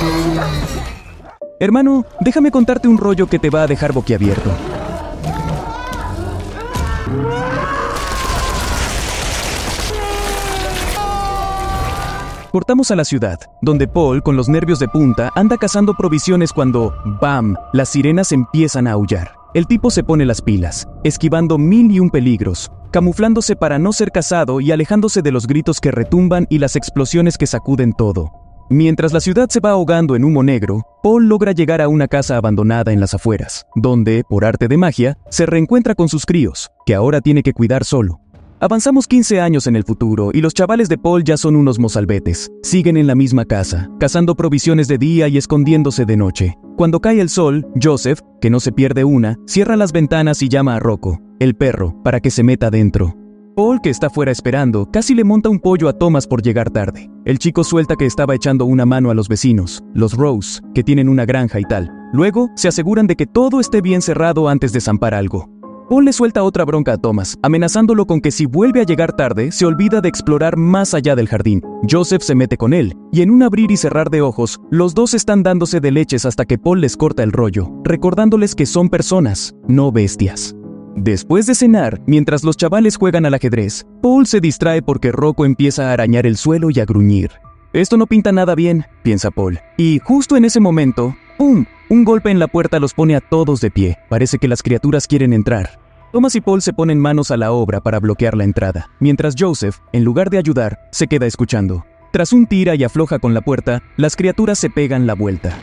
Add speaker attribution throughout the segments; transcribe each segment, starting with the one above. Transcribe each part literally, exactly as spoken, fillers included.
Speaker 1: Hermano, déjame contarte un rollo que te va a dejar boquiabierto. Cortamos a la ciudad, donde Paul, con los nervios de punta, anda cazando provisiones cuando, ¡bam!, las sirenas empiezan a aullar. El tipo se pone las pilas, esquivando mil y un peligros, camuflándose para no ser cazado y alejándose de los gritos que retumban y las explosiones que sacuden todo. Mientras la ciudad se va ahogando en humo negro, Paul logra llegar a una casa abandonada en las afueras, donde, por arte de magia, se reencuentra con sus críos, que ahora tiene que cuidar solo. Avanzamos quince años en el futuro y los chavales de Paul ya son unos mozalbetes. Siguen en la misma casa, cazando provisiones de día y escondiéndose de noche. Cuando cae el sol, Joseph, que no se pierde una, cierra las ventanas y llama a Rocco, el perro, para que se meta dentro. Paul, que está fuera esperando, casi le monta un pollo a Thomas por llegar tarde. El chico suelta que estaba echando una mano a los vecinos, los Rose, que tienen una granja y tal. Luego, se aseguran de que todo esté bien cerrado antes de zampar algo. Paul le suelta otra bronca a Thomas, amenazándolo con que si vuelve a llegar tarde, se olvida de explorar más allá del jardín. Joseph se mete con él, y en un abrir y cerrar de ojos, los dos están dándose de leches hasta que Paul les corta el rollo, recordándoles que son personas, no bestias. Después de cenar, mientras los chavales juegan al ajedrez, Paul se distrae porque Rocco empieza a arañar el suelo y a gruñir. Esto no pinta nada bien, piensa Paul. Y justo en ese momento, ¡pum!, un golpe en la puerta los pone a todos de pie. Parece que las criaturas quieren entrar. Thomas y Paul se ponen manos a la obra para bloquear la entrada, mientras Joseph, en lugar de ayudar, se queda escuchando. Tras un tira y afloja con la puerta, las criaturas se pegan la vuelta.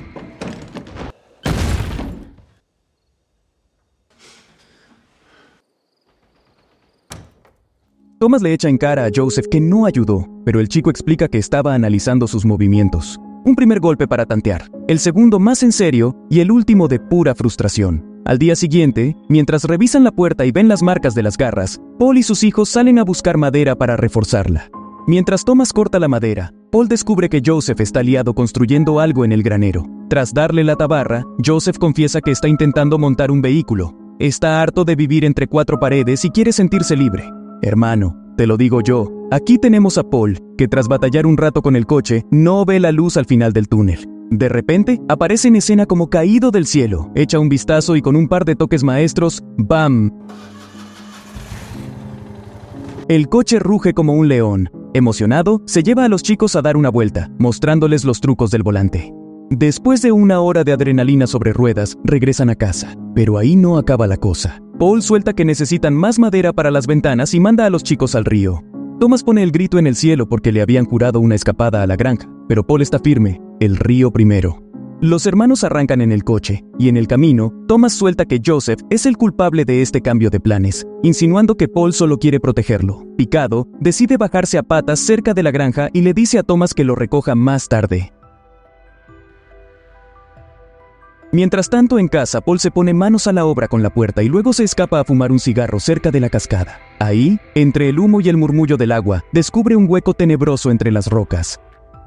Speaker 1: Thomas le echa en cara a Joseph que no ayudó, pero el chico explica que estaba analizando sus movimientos. Un primer golpe para tantear, el segundo más en serio y el último de pura frustración. Al día siguiente, mientras revisan la puerta y ven las marcas de las garras, Paul y sus hijos salen a buscar madera para reforzarla. Mientras Thomas corta la madera, Paul descubre que Joseph está liado construyendo algo en el granero. Tras darle la tabarra, Joseph confiesa que está intentando montar un vehículo. Está harto de vivir entre cuatro paredes y quiere sentirse libre. Hermano, te lo digo yo, aquí tenemos a Paul, que tras batallar un rato con el coche, no ve la luz al final del túnel. De repente, aparece en escena como caído del cielo, echa un vistazo y con un par de toques maestros, ¡bam! El coche ruge como un león. Emocionado, se lleva a los chicos a dar una vuelta, mostrándoles los trucos del volante. Después de una hora de adrenalina sobre ruedas, regresan a casa. Pero ahí no acaba la cosa. Paul suelta que necesitan más madera para las ventanas y manda a los chicos al río. Thomas pone el grito en el cielo porque le habían jurado una escapada a la granja, pero Paul está firme, el río primero. Los hermanos arrancan en el coche, y en el camino, Thomas suelta que Joseph es el culpable de este cambio de planes, insinuando que Paul solo quiere protegerlo. Picado, decide bajarse a patas cerca de la granja y le dice a Thomas que lo recoja más tarde. Mientras tanto, en casa, Paul se pone manos a la obra con la puerta y luego se escapa a fumar un cigarro cerca de la cascada. Ahí, entre el humo y el murmullo del agua, descubre un hueco tenebroso entre las rocas.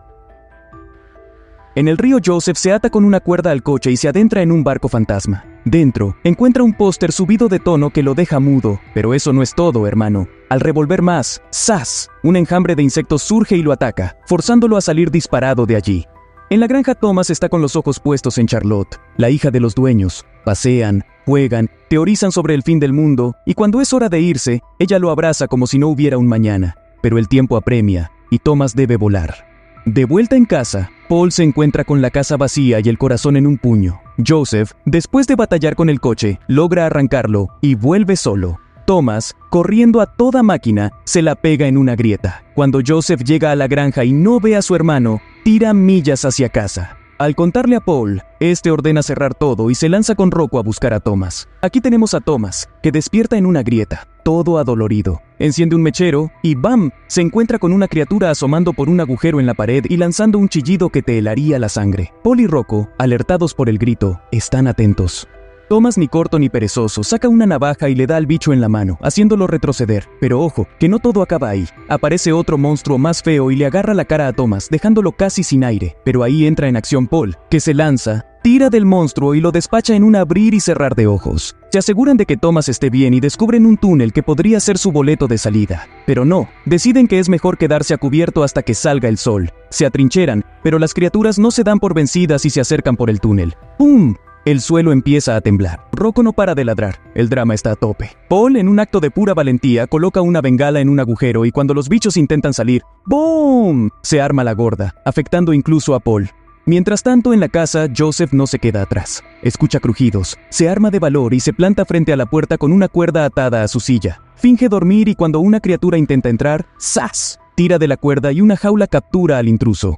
Speaker 1: En el río, Joseph se ata con una cuerda al coche y se adentra en un barco fantasma. Dentro, encuentra un póster subido de tono que lo deja mudo. Pero eso no es todo, hermano. Al revolver más, ¡zas!, un enjambre de insectos surge y lo ataca, forzándolo a salir disparado de allí. En la granja, Thomas está con los ojos puestos en Charlotte, la hija de los dueños. Pasean, juegan, teorizan sobre el fin del mundo, y cuando es hora de irse, ella lo abraza como si no hubiera un mañana. Pero el tiempo apremia, y Thomas debe volar. De vuelta en casa, Paul se encuentra con la casa vacía y el corazón en un puño. Joseph, después de batallar con el coche, logra arrancarlo y vuelve solo. Thomas, corriendo a toda máquina, se la pega en una grieta. Cuando Joseph llega a la granja y no ve a su hermano, tira millas hacia casa. Al contarle a Paul, este ordena cerrar todo y se lanza con Rocco a buscar a Thomas. Aquí tenemos a Thomas, que despierta en una grieta, todo adolorido. Enciende un mechero y ¡bam!, se encuentra con una criatura asomando por un agujero en la pared y lanzando un chillido que te helaría la sangre. Paul y Rocco, alertados por el grito, están atentos. Thomas, ni corto ni perezoso, saca una navaja y le da al bicho en la mano, haciéndolo retroceder. Pero ojo, que no todo acaba ahí. Aparece otro monstruo más feo y le agarra la cara a Thomas, dejándolo casi sin aire. Pero ahí entra en acción Paul, que se lanza tira del monstruo y lo despacha en un abrir y cerrar de ojos. Se aseguran de que Thomas esté bien y descubren un túnel que podría ser su boleto de salida. Pero no, deciden que es mejor quedarse a cubierto hasta que salga el sol. Se atrincheran, pero las criaturas no se dan por vencidas y se acercan por el túnel. ¡Pum! El suelo empieza a temblar. Rocco no para de ladrar. El drama está a tope. Paul, en un acto de pura valentía, coloca una bengala en un agujero y cuando los bichos intentan salir, ¡boom!, se arma la gorda, afectando incluso a Paul. Mientras tanto, en la casa, Joseph no se queda atrás. Escucha crujidos, se arma de valor y se planta frente a la puerta con una cuerda atada a su silla. Finge dormir y cuando una criatura intenta entrar, ¡zas!, tira de la cuerda y una jaula captura al intruso.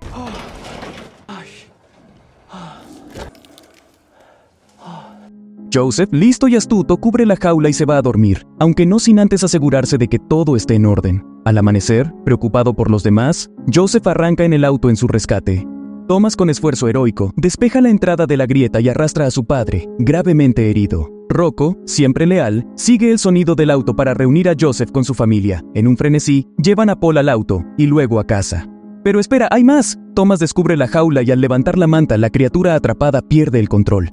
Speaker 1: Joseph, listo y astuto, cubre la jaula y se va a dormir, aunque no sin antes asegurarse de que todo esté en orden. Al amanecer, preocupado por los demás, Joseph arranca en el auto en su rescate. Thomas, con esfuerzo heroico, despeja la entrada de la grieta y arrastra a su padre, gravemente herido. Rocco, siempre leal, sigue el sonido del auto para reunir a Joseph con su familia. En un frenesí, llevan a Paul al auto y luego a casa. Pero espera, hay más. Thomas descubre la jaula y al levantar la manta, la criatura atrapada pierde el control.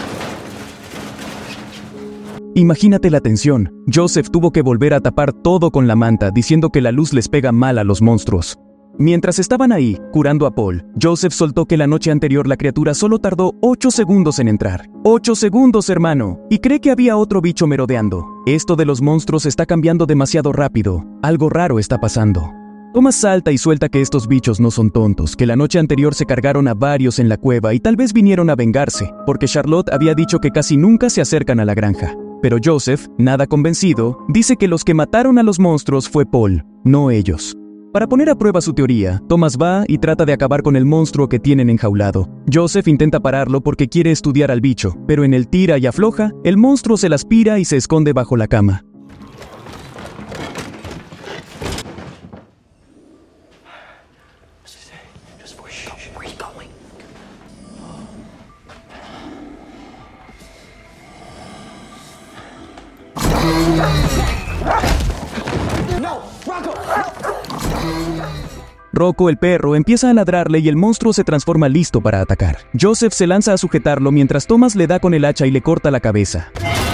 Speaker 1: Imagínate la tensión. Joseph tuvo que volver a tapar todo con la manta, diciendo que la luz les pega mal a los monstruos. Mientras estaban ahí, curando a Paul, Joseph soltó que la noche anterior la criatura solo tardó ocho segundos en entrar. ¡ocho segundos, hermano! Y cree que había otro bicho merodeando. Esto de los monstruos está cambiando demasiado rápido. Algo raro está pasando. Thomas salta y suelta que estos bichos no son tontos, que la noche anterior se cargaron a varios en la cueva y tal vez vinieron a vengarse, porque Charlotte había dicho que casi nunca se acercan a la granja. Pero Joseph, nada convencido, dice que los que mataron a los monstruos fue Paul, no ellos. Para poner a prueba su teoría, Thomas va y trata de acabar con el monstruo que tienen enjaulado. Joseph intenta pararlo porque quiere estudiar al bicho, pero en el tira y afloja, el monstruo se la aspira y se esconde bajo la cama. Rocco, el perro, empieza a ladrarle y el monstruo se transforma listo para atacar. Joseph se lanza a sujetarlo mientras Thomas le da con el hacha y le corta la cabeza.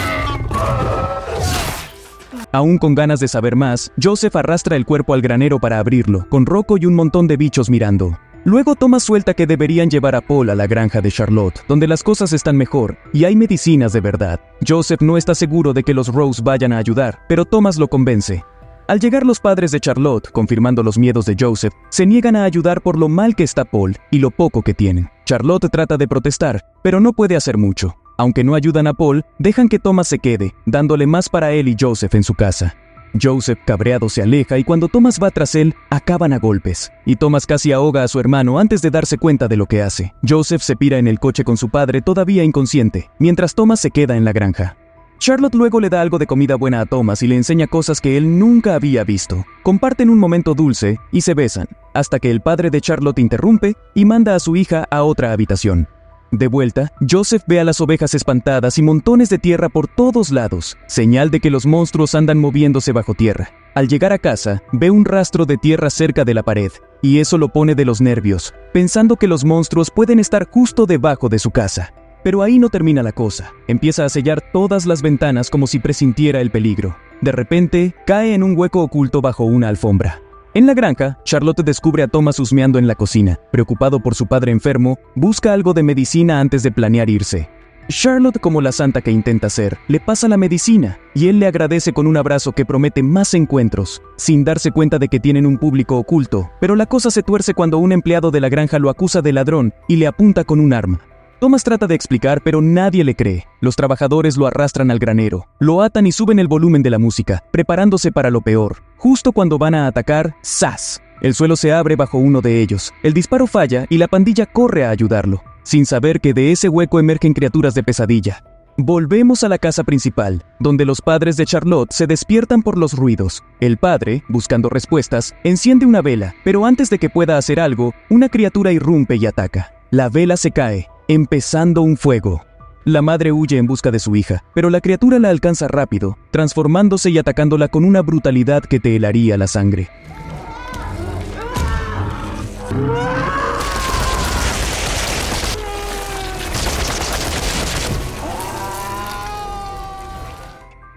Speaker 1: Aún con ganas de saber más, Joseph arrastra el cuerpo al granero para abrirlo, con Rocco y un montón de bichos mirando. Luego Thomas suelta que deberían llevar a Paul a la granja de Charlotte, donde las cosas están mejor y hay medicinas de verdad. Joseph no está seguro de que los Rose vayan a ayudar, pero Thomas lo convence. Al llegar los padres de Charlotte, confirmando los miedos de Joseph, se niegan a ayudar por lo mal que está Paul y lo poco que tienen. Charlotte trata de protestar, pero no puede hacer mucho. Aunque no ayudan a Paul, dejan que Thomas se quede, dándole más para él y Joseph en su casa. Joseph, cabreado, se aleja y cuando Thomas va tras él, acaban a golpes. Y Thomas casi ahoga a su hermano antes de darse cuenta de lo que hace. Joseph se pira en el coche con su padre todavía inconsciente, mientras Thomas se queda en la granja. Charlotte luego le da algo de comida buena a Thomas y le enseña cosas que él nunca había visto. Comparten un momento dulce y se besan, hasta que el padre de Charlotte interrumpe y manda a su hija a otra habitación. De vuelta, Joseph ve a las ovejas espantadas y montones de tierra por todos lados, señal de que los monstruos andan moviéndose bajo tierra. Al llegar a casa, ve un rastro de tierra cerca de la pared, y eso lo pone de los nervios, pensando que los monstruos pueden estar justo debajo de su casa. Pero ahí no termina la cosa. Empieza a sellar todas las ventanas como si presintiera el peligro. De repente, cae en un hueco oculto bajo una alfombra. En la granja, Charlotte descubre a Thomas husmeando en la cocina. Preocupado por su padre enfermo, busca algo de medicina antes de planear irse. Charlotte, como la santa que intenta ser, le pasa la medicina, y él le agradece con un abrazo que promete más encuentros, sin darse cuenta de que tienen un público oculto. Pero la cosa se tuerce cuando un empleado de la granja lo acusa de ladrón y le apunta con un arma. Thomas trata de explicar, pero nadie le cree. Los trabajadores lo arrastran al granero, lo atan y suben el volumen de la música, preparándose para lo peor. Justo cuando van a atacar, ¡zas! El suelo se abre bajo uno de ellos. El disparo falla y la pandilla corre a ayudarlo, sin saber que de ese hueco emergen criaturas de pesadilla. Volvemos a la casa principal, donde los padres de Charlotte se despiertan por los ruidos. El padre, buscando respuestas, enciende una vela, pero antes de que pueda hacer algo, una criatura irrumpe y ataca. La vela se cae, empezando un fuego. La madre huye en busca de su hija, pero la criatura la alcanza rápido, transformándose y atacándola con una brutalidad que te helaría la sangre.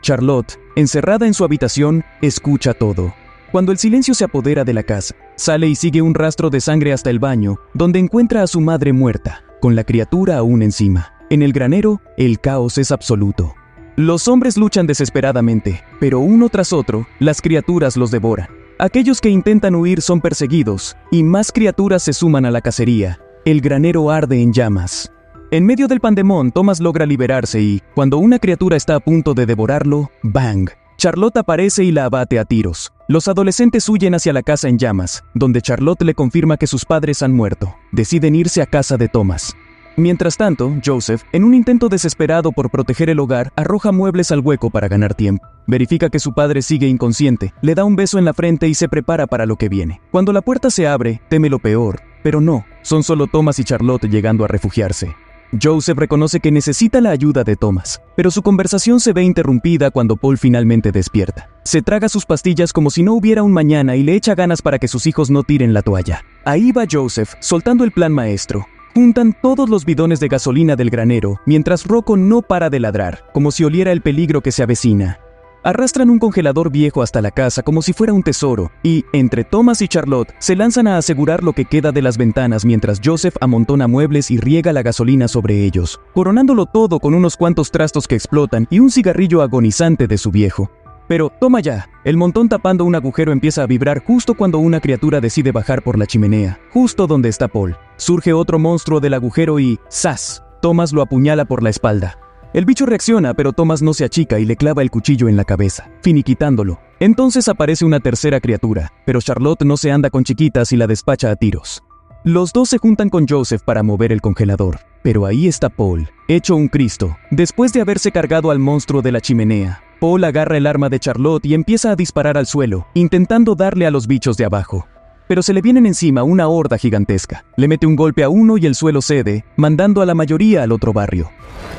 Speaker 1: Charlotte, encerrada en su habitación, escucha todo. Cuando el silencio se apodera de la casa, sale y sigue un rastro de sangre hasta el baño, donde encuentra a su madre muerta, con la criatura aún encima. En el granero, el caos es absoluto. Los hombres luchan desesperadamente, pero uno tras otro, las criaturas los devoran. Aquellos que intentan huir son perseguidos, y más criaturas se suman a la cacería. El granero arde en llamas. En medio del pandemón, Thomas logra liberarse y, cuando una criatura está a punto de devorarlo, ¡bang! Charlotte aparece y la abate a tiros. Los adolescentes huyen hacia la casa en llamas, donde Charlotte le confirma que sus padres han muerto. Deciden irse a casa de Thomas. Mientras tanto, Joseph, en un intento desesperado por proteger el hogar, arroja muebles al hueco para ganar tiempo. Verifica que su padre sigue inconsciente, le da un beso en la frente y se prepara para lo que viene. Cuando la puerta se abre, teme lo peor, pero no, son solo Thomas y Charlotte llegando a refugiarse. Joseph reconoce que necesita la ayuda de Thomas, pero su conversación se ve interrumpida cuando Paul finalmente despierta. Se traga sus pastillas como si no hubiera un mañana y le echa ganas para que sus hijos no tiren la toalla. Ahí va Joseph, soltando el plan maestro. Juntan todos los bidones de gasolina del granero, mientras Rocco no para de ladrar, como si oliera el peligro que se avecina. Arrastran un congelador viejo hasta la casa como si fuera un tesoro, y, entre Thomas y Charlotte, se lanzan a asegurar lo que queda de las ventanas mientras Joseph amontona muebles y riega la gasolina sobre ellos, coronándolo todo con unos cuantos trastos que explotan y un cigarrillo agonizante de su viejo. Pero, toma ya, el montón tapando un agujero empieza a vibrar justo cuando una criatura decide bajar por la chimenea, justo donde está Paul. Surge otro monstruo del agujero y, ¡zas!, Thomas lo apuñala por la espalda. El bicho reacciona, pero Thomas no se achica y le clava el cuchillo en la cabeza, finiquitándolo. Entonces aparece una tercera criatura, pero Charlotte no se anda con chiquitas y la despacha a tiros. Los dos se juntan con Joseph para mover el congelador, pero ahí está Paul, hecho un Cristo, después de haberse cargado al monstruo de la chimenea. Paul agarra el arma de Charlotte y empieza a disparar al suelo, intentando darle a los bichos de abajo. Pero se le vienen encima una horda gigantesca. Le mete un golpe a uno y el suelo cede, mandando a la mayoría al otro barrio.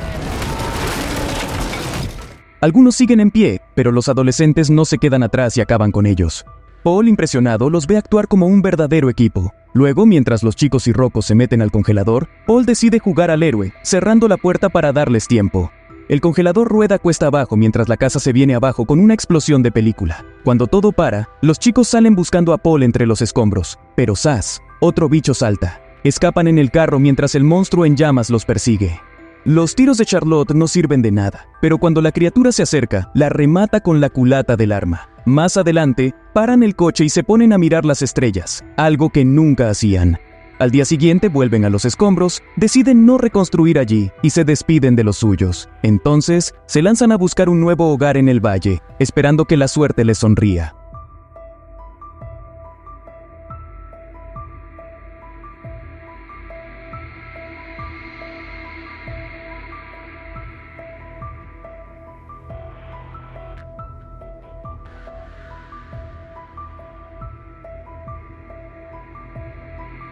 Speaker 1: Algunos siguen en pie, pero los adolescentes no se quedan atrás y acaban con ellos. Paul, impresionado, los ve actuar como un verdadero equipo. Luego, mientras los chicos y Rocco se meten al congelador, Paul decide jugar al héroe, cerrando la puerta para darles tiempo. El congelador rueda cuesta abajo mientras la casa se viene abajo con una explosión de película. Cuando todo para, los chicos salen buscando a Paul entre los escombros, pero ¡zas!, otro bicho salta. Escapan en el carro mientras el monstruo en llamas los persigue. Los tiros de Charlotte no sirven de nada, pero cuando la criatura se acerca, la remata con la culata del arma. Más adelante, paran el coche y se ponen a mirar las estrellas, algo que nunca hacían. Al día siguiente vuelven a los escombros, deciden no reconstruir allí y se despiden de los suyos. Entonces, se lanzan a buscar un nuevo hogar en el valle, esperando que la suerte les sonría.